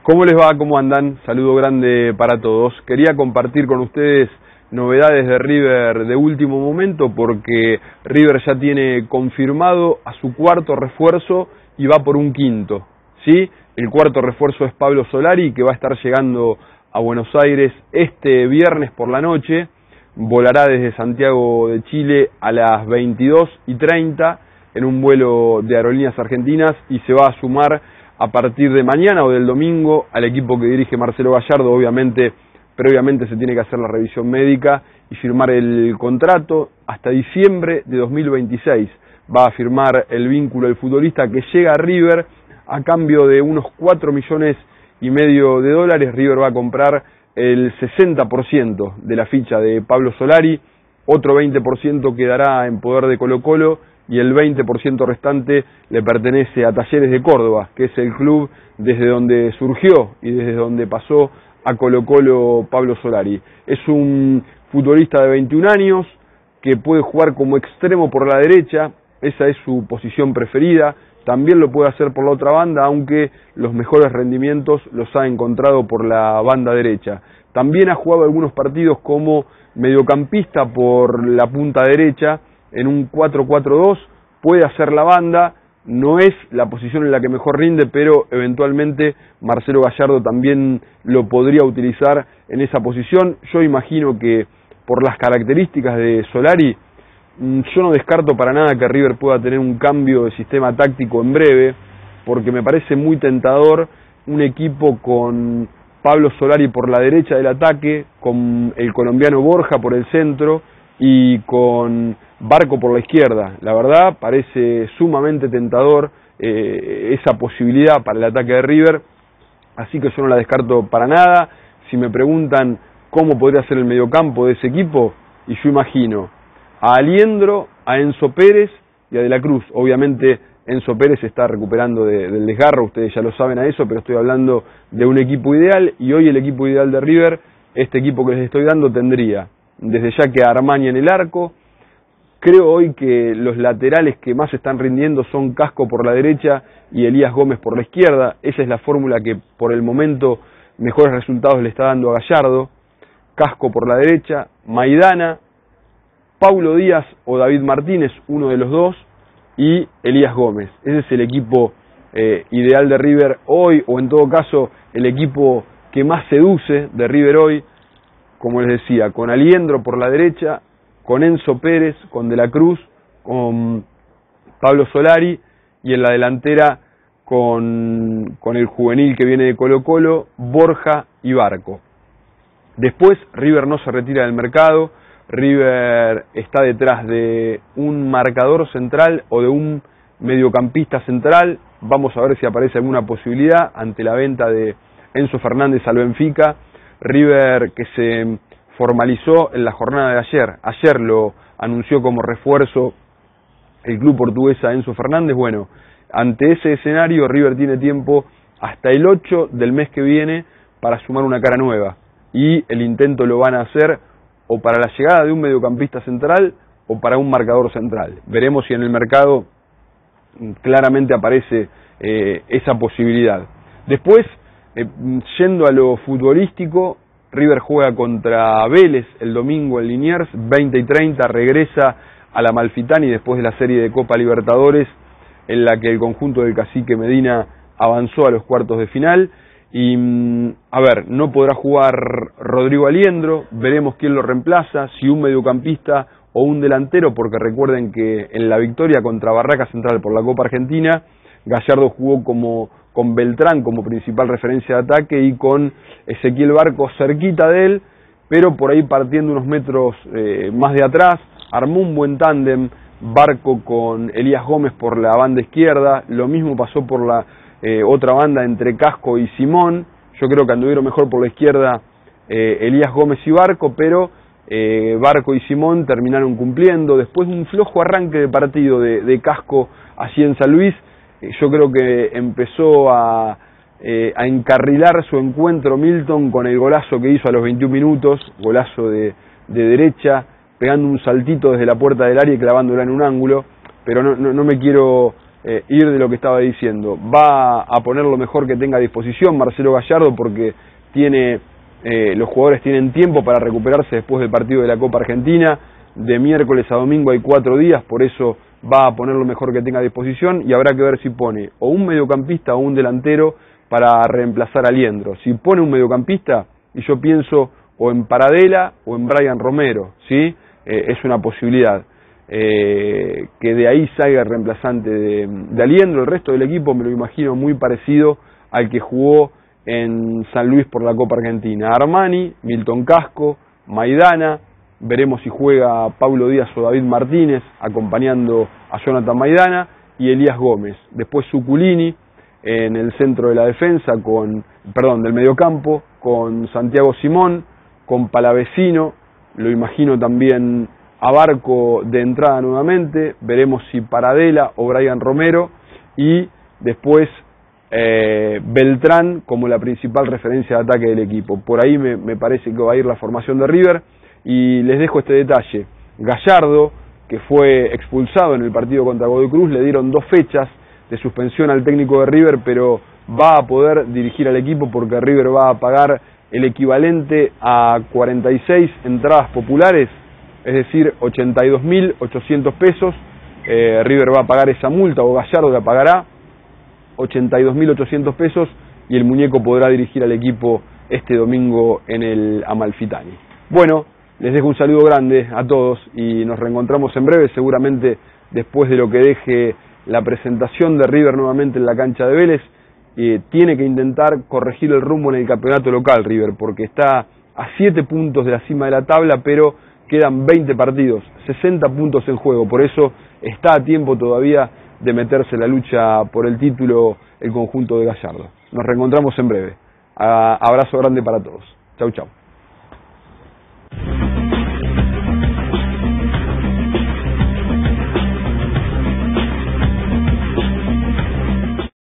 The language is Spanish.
¿Cómo les va? ¿Cómo andan? Saludo grande para todos. Quería compartir con ustedes novedades de River de último momento porque River ya tiene confirmado a su cuarto refuerzo y va por un quinto, ¿sí? El cuarto refuerzo es Pablo Solari, que va a estar llegando a Buenos Aires este viernes por la noche. Volará desde Santiago de Chile a las 22:30 en un vuelo de Aerolíneas Argentinas y se va a sumar a partir de mañana o del domingo al equipo que dirige Marcelo Gallardo. Obviamente, previamente se tiene que hacer la revisión médica y firmar el contrato. Hasta diciembre de 2026 va a firmar el vínculo del futbolista, que llega a River a cambio de unos 4,5 millones de dólares. River va a comprar el 60% de la ficha de Pablo Solari, otro 20% quedará en poder de Colo-Colo y el 20% restante le pertenece a Talleres de Córdoba, que es el club desde donde surgió y desde donde pasó a Colo-Colo Pablo Solari. Es un futbolista de 21 años que puede jugar como extremo por la derecha, esa es su posición preferida. También lo puede hacer por la otra banda, aunque los mejores rendimientos los ha encontrado por la banda derecha. También ha jugado algunos partidos como mediocampista por la punta derecha, en un 4-4-2, puede hacer la banda, no es la posición en la que mejor rinde, pero eventualmente Marcelo Gallardo también lo podría utilizar en esa posición. Yo imagino que por las características de Solari, yo no descarto para nada que River pueda tener un cambio de sistema táctico en breve, porque me parece muy tentador un equipo con Pablo Solari por la derecha del ataque, con el colombiano Borja por el centro y con Barco por la izquierda. La verdad parece sumamente tentador esa posibilidad para el ataque de River, así que yo no la descarto para nada. Si me preguntan cómo podría ser el mediocampo de ese equipo, y yo imagino a Aliendro, a Enzo Pérez y a De la Cruz. Obviamente Enzo Pérez está recuperando del desgarro, ustedes ya lo saben a eso, pero estoy hablando de un equipo ideal, y hoy el equipo ideal de River, este equipo que les estoy dando, tendría desde ya que a Armani en el arco. Creo hoy que los laterales que más están rindiendo son Casco por la derecha y Elías Gómez por la izquierda. Esa es la fórmula que por el momento mejores resultados le está dando a Gallardo. Casco por la derecha, Maidana, Paulo Díaz o David Martínez, uno de los dos, y Elías Gómez. Ese es el equipo ideal de River hoy, o en todo caso el equipo que más seduce de River hoy, como les decía, con Aliendro por la derecha, con Enzo Pérez, con De la Cruz, con Pablo Solari, y en la delantera con el juvenil que viene de Colo-Colo, Borja y Barco. Después River no se retira del mercado. River está detrás de un marcador central o de un mediocampista central. Vamos a ver si aparece alguna posibilidad ante la venta de Enzo Fernández al Benfica. River, que se formalizó en la jornada de ayer. Ayer lo anunció como refuerzo el club portugués a Enzo Fernández. Bueno, ante ese escenario River tiene tiempo hasta el 8 del mes que viene para sumar una cara nueva. Y el intento lo van a hacer o para la llegada de un mediocampista central o para un marcador central. Veremos si en el mercado claramente aparece esa posibilidad. Después, yendo a lo futbolístico, River juega contra Vélez el domingo en Liniers, 20:30, regresa a la Amalfitani después de la serie de Copa Libertadores en la que el conjunto del Cacique Medina avanzó a los cuartos de final. Y, a ver, no podrá jugar Rodrigo Aliendro, veremos quién lo reemplaza, si un mediocampista o un delantero, porque recuerden que en la victoria contra Barraca Central por la Copa Argentina, Gallardo jugó con Beltrán como principal referencia de ataque y con Ezequiel Barco cerquita de él, pero por ahí partiendo unos metros más de atrás. Armó un buen tándem Barco con Elías Gómez por la banda izquierda, lo mismo pasó por la otra banda entre Casco y Simón. Yo creo que anduvieron mejor por la izquierda Elías Gómez y Barco, pero Barco y Simón terminaron cumpliendo. Después de un flojo arranque de partido de Casco allí en San Luis, yo creo que empezó a encarrilar su encuentro Milton con el golazo que hizo a los 21 minutos, golazo de derecha, pegando un saltito desde la puerta del área y clavándola en un ángulo. Pero no me quiero ir de lo que estaba diciendo. Va a poner lo mejor que tenga a disposición Marcelo Gallardo porque los jugadores tienen tiempo para recuperarse después del partido de la Copa Argentina. De miércoles a domingo hay 4 días, por eso va a poner lo mejor que tenga a disposición y habrá que ver si pone o un mediocampista o un delantero para reemplazar a Liendro. Si pone un mediocampista, y yo pienso o en Paradela o en Brian Romero, ¿sí? Es una posibilidad. Que de ahí salga el reemplazante de Aliendro. El resto del equipo me lo imagino muy parecido al que jugó en San Luis por la Copa Argentina. Armani, Milton Casco, Maidana, veremos si juega Paulo Díaz o David Martínez acompañando a Jonathan Maidana, y Elías Gómez. Después Zuculini en el centro de la defensa, del mediocampo, con Santiago Simón, con Palavecino, lo imagino también a Barco de entrada nuevamente, veremos si Paradela o Brian Romero, y después Beltrán como la principal referencia de ataque del equipo. Por ahí me parece que va a ir la formación de River, y les dejo este detalle. Gallardo, que fue expulsado en el partido contra Godoy Cruz, le dieron 2 fechas de suspensión al técnico de River, pero va a poder dirigir al equipo porque River va a pagar el equivalente a 46 entradas populares, es decir, 82.800 pesos. River va a pagar esa multa, o Gallardo la pagará, 82.800 pesos, y el muñeco podrá dirigir al equipo este domingo en el Amalfitani. Bueno, les dejo un saludo grande a todos y nos reencontramos en breve, seguramente después de lo que deje la presentación de River nuevamente en la cancha de Vélez. Tiene que intentar corregir el rumbo en el campeonato local River, porque está a 7 puntos de la cima de la tabla, pero quedan 20 partidos, 60 puntos en juego, por eso está a tiempo todavía de meterse en la lucha por el título el conjunto de Gallardo. Nos reencontramos en breve. Abrazo grande para todos. Chau, chau.